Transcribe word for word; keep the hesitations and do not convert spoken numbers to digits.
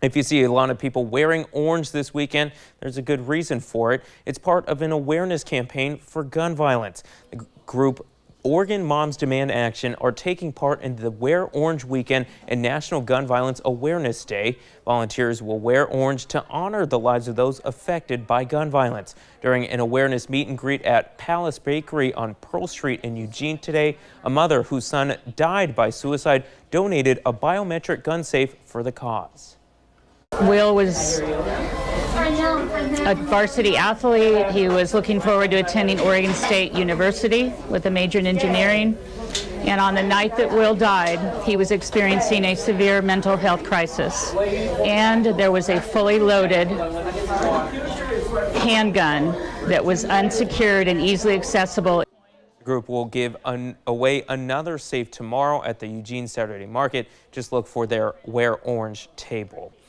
If you see a lot of people wearing orange this weekend, there's a good reason for it. It's part of an awareness campaign for gun violence. The group Oregon Moms Demand Action are taking part in the Wear Orange Weekend and National Gun Violence Awareness Day. Volunteers will wear orange to honor the lives of those affected by gun violence. During an awareness meet and greet at Palace Bakery on Pearl Street in Eugene today, a mother whose son died by suicide donated a biometric gun safe for the cause. Will was a varsity athlete. He was looking forward to attending Oregon State University with a major in engineering. And on the night that Will died, he was experiencing a severe mental health crisis. And there was a fully loaded handgun that was unsecured and easily accessible. The group will give an, away another safe tomorrow at the Eugene Saturday Market. Just look for their Wear Orange table.